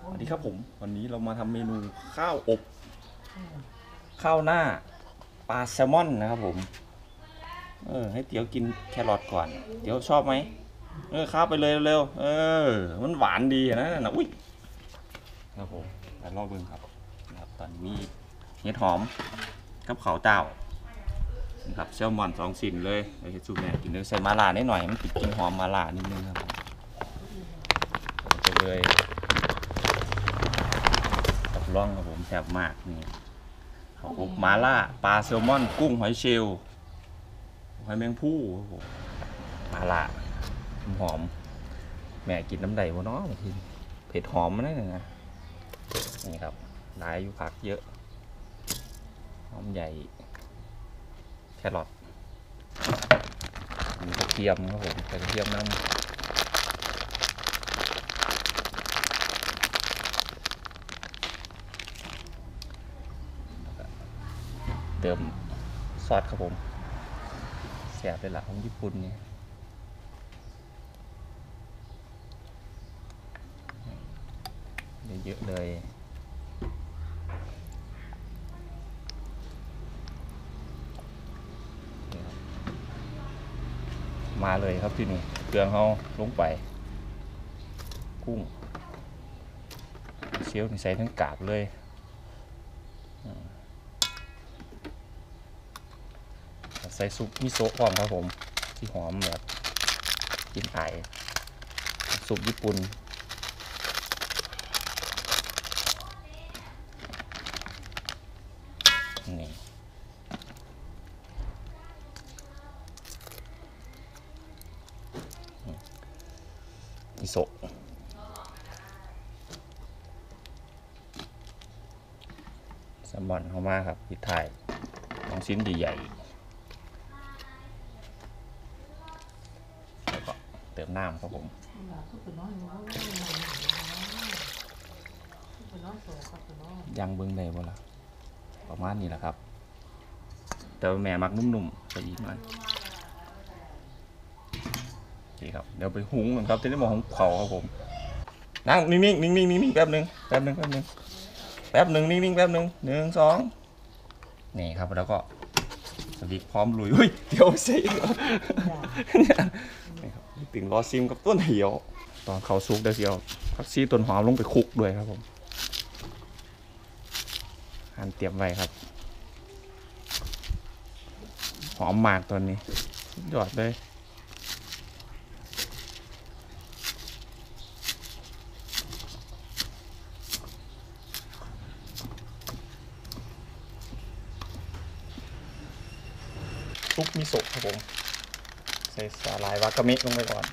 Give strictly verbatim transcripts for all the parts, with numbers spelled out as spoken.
สวัสดีครับผมวันนี้เรามาทำเมนูข้าวอบข้าวหน้าปลาแซลมอนนะครับผมเออให้เตี๋ยวกินแครอทก่อนเตี๋ยวชอบไหมเออข้าวไปเลยเร็วๆเออมันหวานดีนะนะอุ้ยครับผมไปลองดูครับนะครับตอนนี้มีเห็ดหอมกับข้าวเต้านะครับแซลมอนสองสิ่งเลยเดี๋ยวซุปเนี่ยกินด้วยใส่มาล่านิดหน่อยมันติดกลิ่นหอมมาล่านิดนึงครับผมไปเลยร่องครับผมแซ่บมากนี่ข้าวอบมาล่าปลาแซลมอนกุ้งหอยเชลล์หอยแมงภู่มาล่าหอมแม่กินน้ำใดวะเนาะบางทีเผ็ดหอมมันนั่นนะนี่ครับหลายอยู่ผักเยอะหอมใหญ่แครอทมีกระเทียมครับผมใส่กระเทียมน้ำเติมซอสครับผมแซ่บเลยล่ะของญี่ปุ่นนี่เยอะเลยมาเลยครับที่นี่เครื่องเขาลงไปกุ้งเชลล์นี่ใส่ทั้งกาบเลยใส่ซุปมิโซะพร้อมครับผมที่หอมแบบกินไอซุปญี่ปุ่นนี่มิโซะแซลมอนเข้ามาครับพริกไทยลองชิ้นใหญ่ๆแล้วก็เติมน้ำครับผมยังเบิ้งได้บ่ล่ะประมาณนี้แหละครับแต่แม่มักนุ่มๆไปอีกหน่อยนี่ครับเดี๋ยวไปหุงกันครับจะได้มองของเขาครับผมนั่งนิ่งๆนิ่งๆนิ่งๆแป๊บนึงแป๊บนึงแป๊บนึงแป๊บนึงนิ่งๆแป๊บนึงหนึ่งสองนี่ครับแล้วก็สวิกพร้อมลุยเฮ้ยเดี๋ยวเสียเนี่ยนี่ครับติ่งรอซิมกับต้นเหี่ยวตอนเขาซุกเดี๋ยวผักชีต้นหอมลงไปคลุกด้วยครับผมหั่นเตรียมไว้ครับหอมมากตอนนี้ยอดเลยซุปมิโซะครับผมใส่สาหร่ายวากาเมะลงไปก่อน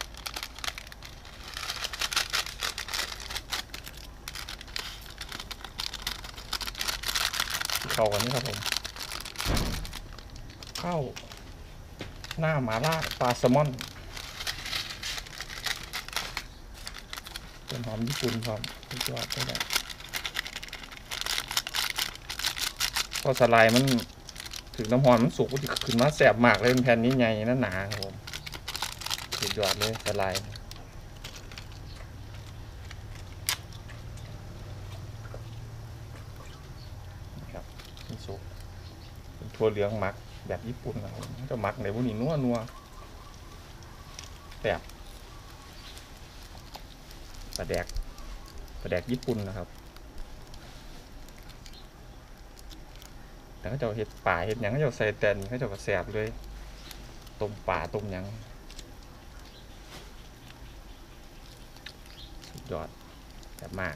เข้ากันนี่ครับผมข้าวหน้าหมาล่าปลาแซลมอนเป็นหอมญี่ปุ่นครับสุดยอดเลยนะพอสไลด์มันถึงน้ำหอมมันสุกก็จะขึ้นมาแสบมากเลยเป็นแผ่นนี้ใหญ่นั่นหนาครับผมสุดยอดเลยสไลด์ครับมันสุกเป็นถั่วเหลืองหมักแบบญี่ปุ่นนะครับจะหมักในพวกนี้นัวนัวแบบปลาแดกปลาแดกญี่ปุ่นนะครับแต่เขาจะเห็ดป่าเห็ดยังเขาจะใส่แตนเขาจะกระแสบเลยต้มป่าต้มยังสุดยอดแบบมาก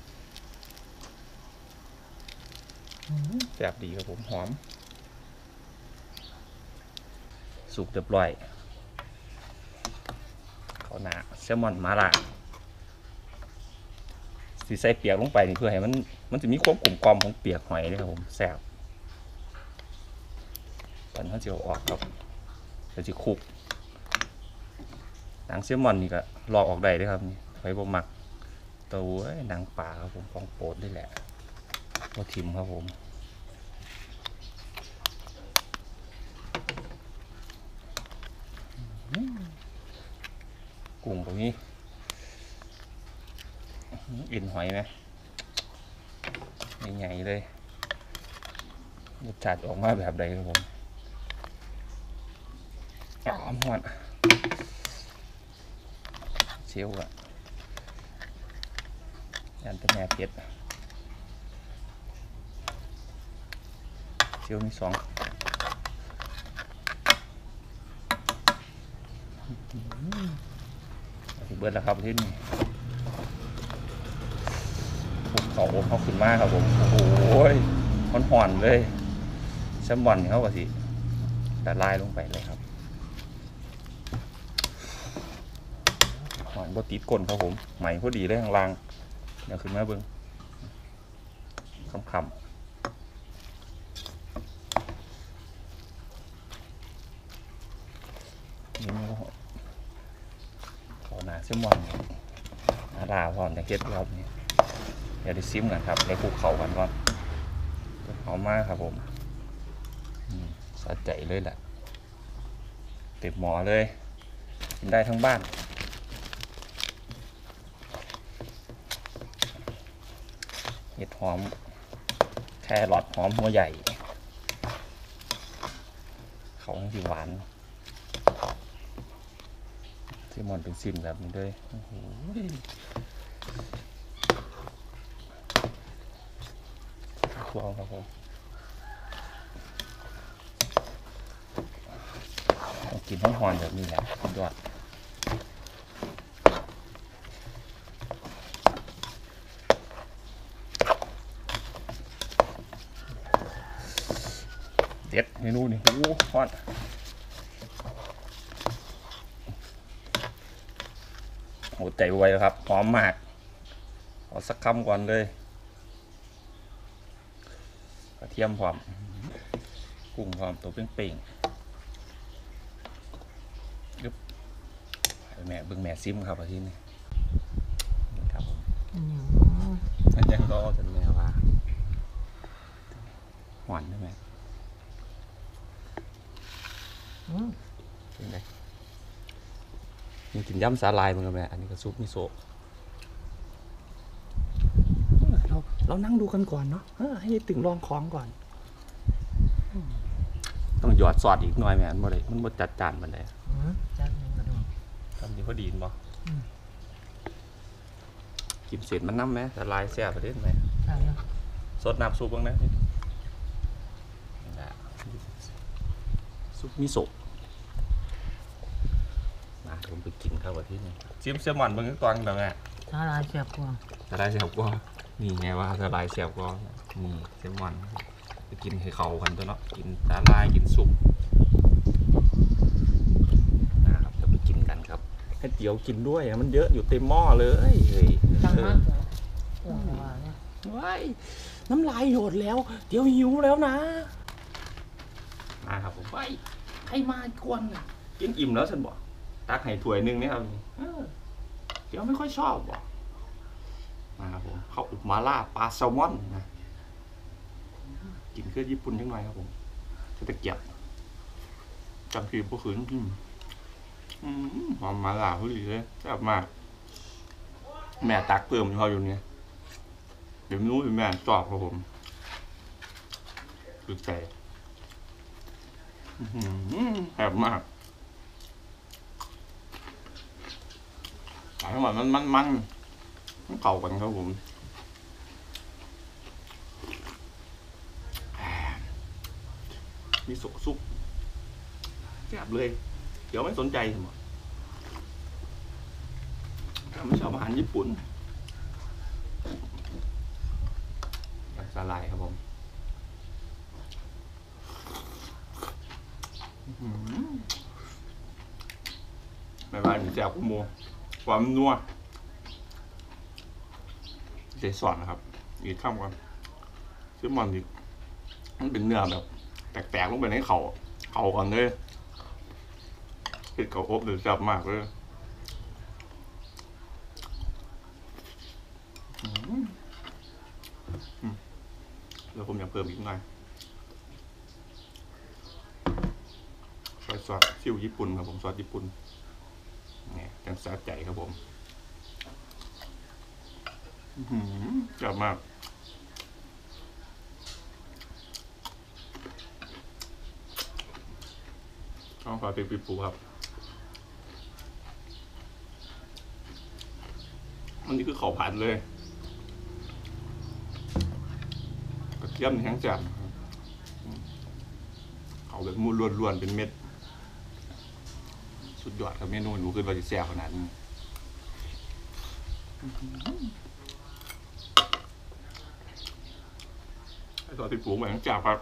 แสบดีครับผมหอมสุกเรียบร้อยข้าวหน้าแซลมอนมาล่าสีใส่เปียกลงไปนี่เพื่อให้มันมันจะมีความกลมกล่อมของเปียกหอยเลยครับผมแซ่บตอนเขาจะเอาออกครับเราจะคลุกหนังแซลมอนนี่ก็ลอกออกได้ด้วยครับนี่ไว้บ่มักตัวหนังปลาครับผมของโปรดนี่แหละก็ทิมครับผมกุ้งตรงนี้เอ็นหอยไหมใหญ่ๆเลยรสชาติออกมาแบบใดครับผมหอมหวานเชียวอะยันเป็นแม่เพชรเชียวมีสองเบิร์ดแล้วครับที่นี่ภูเขาเขาขึ้นมากครับผมโอ้โหมันห่อนเลยแซลมอนเขาก็สิแต่ลายลงไปเลยครับห่อนบดติดก้นครับผมใหม่พอดีเลยข้างล่างเดี๋ยวขึ้นมาเบิ้งคำคำนี่มันก็ขอหนาแซลมอนอาดาพร้อมแต่เฮ็ดรอบนี้เดี๋ยวได้ซิมกันครับในภูเขากันก่อนหอมมากครับผมสะใจเลยแหละเต็มหมอเลยกินได้ทั้งบ้านเห็ดหอมแครอทหอมหัวใหญ่เขาที่หวานที่มันเป็นซิมแบบนี้ด้วยโอ้โหว้าวครับผมกินห้องหอนแบบนี้แหละยอดเด็ดเมนูนี่โอ้โหฮอตโหใจไวแล้วครับหอมมากเอาสักคำก่อนเลยกระเทียมพร้อมกุ้งพร้อมตัวเป่งๆยึบแม่เบิ่งแม่ซิมครับอาทิตย์นี้ครับผมยังรอจนแม่ว่าหวานใช่ไหมเป็นไงยังกินย่ำสาลายมึงกับแม่อันนี้ก็ซุปมิโซะเราเรานั่งดูกันก่อนเนาะให้ตึงลองของก่อนต้องหยอดซอสอีกหน่อยแม่มันบ่ได้มันบ่จัดจานมันเลยจัดยังกระโดดทำดีพอดีบ่กินเสร็จมันน้ำไหมสาลายแซ่บประเด็นไหมสดน้ำซุปบ้างนะซุปมิโซะมาผมไปกินข้าวที่นี่ชิมเซลมอนบางตอนแบบไงสาลายเสียบกว่าสาลายเสียบกว่านี่ไงว่าสาลายเสียบกว่านี่เซลมอนไปกินให้เขากันตัวเนาะกินสาลายกินซุปนะครับจะไปกินกันครับให้เตี๋ยวกินด้วยมันเยอะอยู่เต็มหม้อเลยเฮ้ยจังมากว้ายน้ำลายหดแล้วเดี๋ยวหิวแล้วนะมาครับผมไปใครมากวนกินอิ่มแล้วฉันบอกตักให้ถ้วยหนึ่งนี่ครับเดี๋ยวไม่ค่อยชอบบอกมาครับผมข้าวอบมาล่าปลาแซลมอนนะกินเครื่องญี่ปุ่นยังไงครับผมจะตะเกียบจังคือพวกขืนกินหอมมาล่าพอดีเลยแซ่บมากแม่ตักเติมอยู่เขาอยู่เนี่ยเดี๋ยวนู้นแม่ชอบครับผมคือใจแซ่บมากทั้งหมดมันมันมันมันเก่ากันครับผมมีสุกซุปแซ่บเลยเดี๋ยวไม่สนใจหมดไม่ชอบอาหารญี่ปุ่นสาลายครับผมไม่ว่ามีแจ่วกุ้งโมความนัวเจ๊สอนนะครับอีกข้ามก่อนซื้อมันดิมันเป็นเนื้อแบบแตกๆลงไปในเข่าเข่าก่อนเลยเป็นเข่าอบหรือจับมากเลยแล้วผมอยากเพิ่มอีกหน่อยซอสซอสซิ่วญี่ปุ่นครับผมซอสญี่ปุ่นเนี่ยจังสะใจครับผมกลับมากข้าวผัดพริกปีปูครับอันนี้คือข้าวผัดเลยกระเทียมแห้งจัดเขาแบบมูล้วนๆเป็นเม็ดสุดยอดครับเมนูหนูคือเราจะแซ่บขนาดนี้ไอ้ซอสที่ปรุงมาแห้งจัดครับ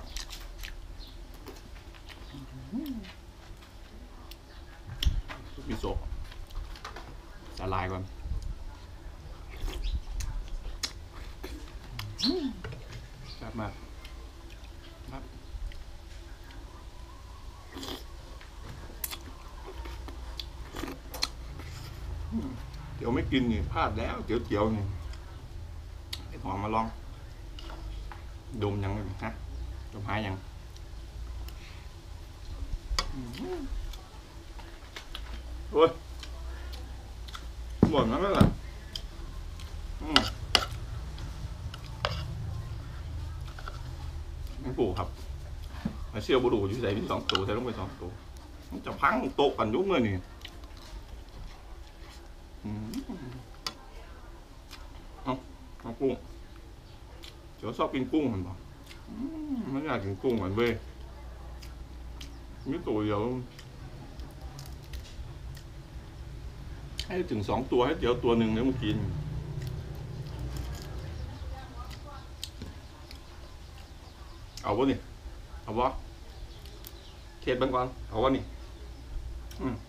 มิโซะสาลายก่อนแซ่บมากครับเดี๋ยวไม่กินนี่พลาดแล้วเจียวเจียวนี่ไอ้หอมมาลองดมยังฮะดมหายยังโอ้ยหมดแล้วไหมล่ะไม่ปลูกครับมาเชี่ยวบุรุษอยู่ใส่ที่สองตัวใส่ลงไปสองตัวมันจะพังโตกันยุ่งเลยนี่เอาเอากุ้งเดี๋ยวชอบกินกุ้งมันบอกไม่อยากกินกุ้งเหมือนเว้ยมีตัวเดียวให้ถึงสองตัวให้เดี๋ยวตัวหนึ่งเนี่ยมันกินเอาวะนี่เอาวะเทสบ้างก่อนเอาวะนี่อืม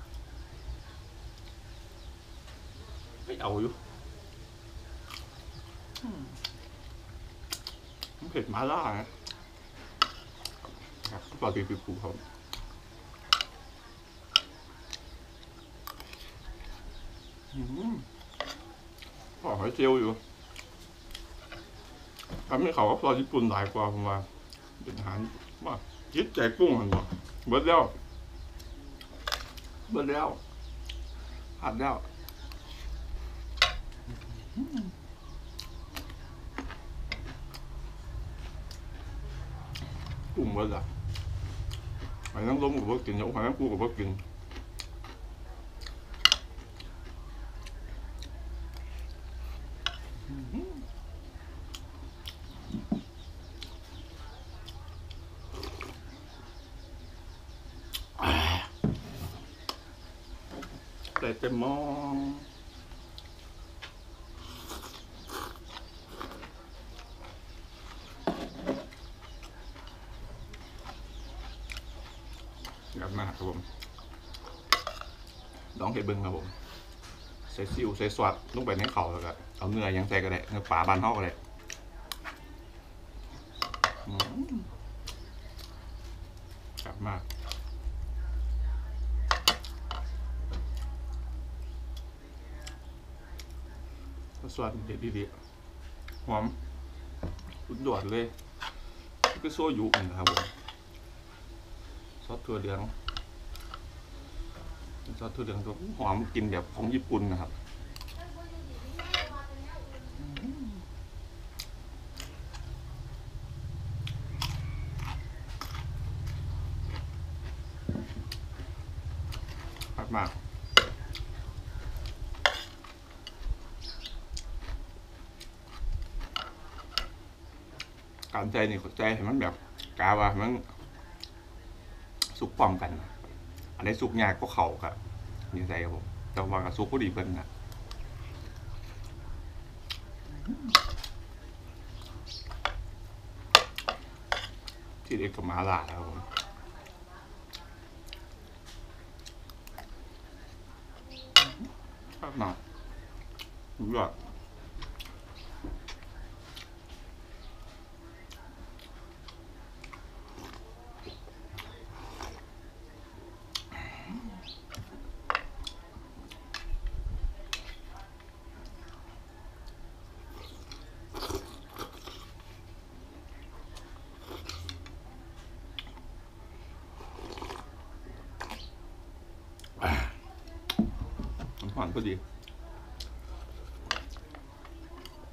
ไม่เอาอยู่มันเผ็ดมาล่านะครับปลาปีปีปูเขาพอหอยเจียวอยู่ทำให้เขาก็พอญี่ปุ่นหลายกว่าผมว่าเป็นอาหารว่ายึดใจกุ้งมันบอกเบิดแล้วเบิดแล้วผัดแล้วกุ้งเบิดอ่ะหอยนางรมกับพวกกินหอยนางปูกับพวกกินแต่เต็มหม้อครับมากครับผมลองเห็ดบึงครับผมใส่ซิวใส่สวัสดลงไปในเข่าแล้วก็เอาเนื้อยังใส่ก็ได้เนื้อปลาบานเท่าก็ได้ครับมากสวัสดีดีๆหอมสุดยอดเลยก็โซยุนะครับผมซอสถั่วเหลืองซอสถั่วเหลืองตัวหอมกินแบบของญี่ปุ่นนะครับมากการใจนี่ใจเห็นมันแบบกาว่ามันสุกพร้อมกันอันนี้สุกยากก็เข่าครับนี่ใจครับผมแต่ว่าสุกก็ดีเบิ้ลนะที่เด็กกับมาลาครับผมมากสุดยอดหวานพอดี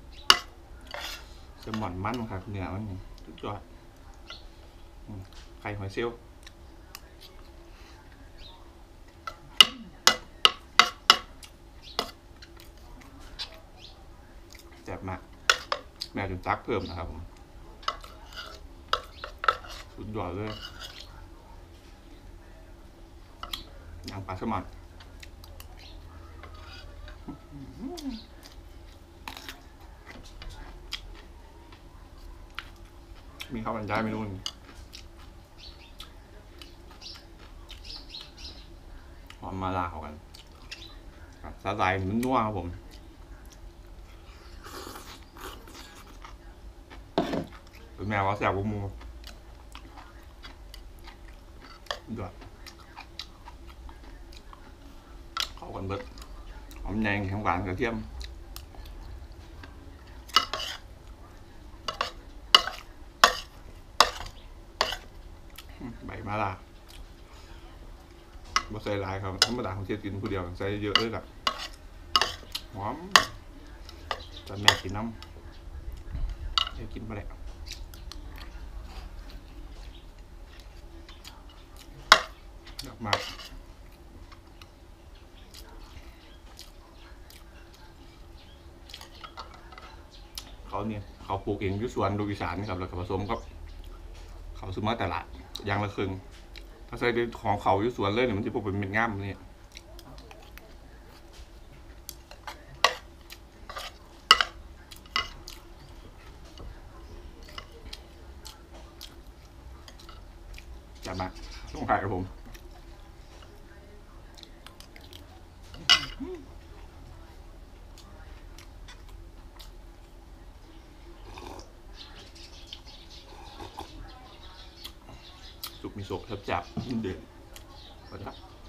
จะหม่อนมันครับเนื้อมันนี่สุดยอดอืมไข่หอยเซลล์แซ่บมากแม่จนตักเพิ่มนะครับผมสุดยอดเลยย่างปลาแซลมอนมีข้าวบรรยายเมนูหนึ่งหอมมาลาเข้ากันกับซาไซมันนัวครับผมเป็นแมวว่าแซ่บกว่าหมูด้วยเข้ากันเบิดหอมแดงแข็งหวานกระเทียมใบมะลาบ่ใส่หลายครับธรรมดาของเชียกินผู้เดียวใส่เยอะเลยแบบหอมจะแม่กินน้ำเดี๋ยวกินไปเลยเยอะมากเขาเนี่ยเขาปลูกเองอยู่สวนดูอีสานครับแล้วก็ผสมกับเขาซื้อมาตลาดยางละครึ่งถ้าใส่ของเขาอยู่สวนเลยเนี่ยมันจะพวกเป็นเม็ดง่ามนี่จัดมาต้องขายกับผมสุกมิโซะจับๆเด่นๆนะครับ